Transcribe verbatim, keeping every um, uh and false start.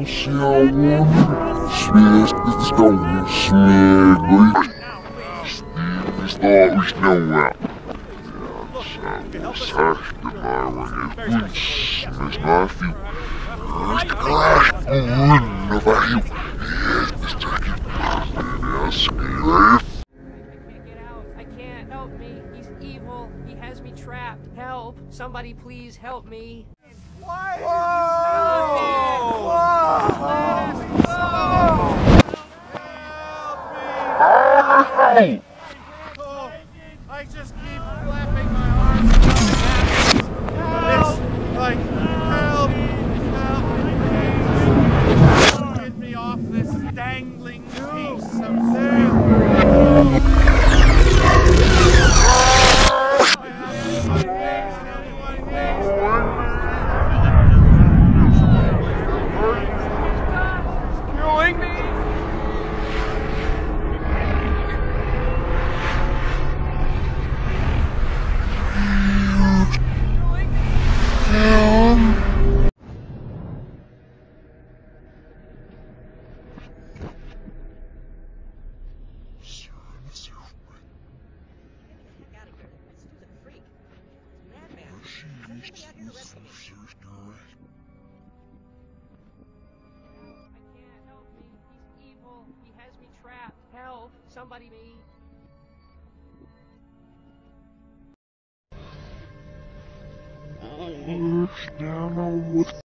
Spies, it's going smegly. Spies, always know that. Mas não fio. Este clássico não vai fio. Este aqui. I can't help me. He's evil. He has me trapped. Help! Somebody please help me. Why? Whoa! Whoa! Let us go! Help me! Oh, I just keep flapping my arms. It's like, help! Help! Get me off this dangling piece of sail! Killing me! He has me trapped. Help! Somebody me. Down on with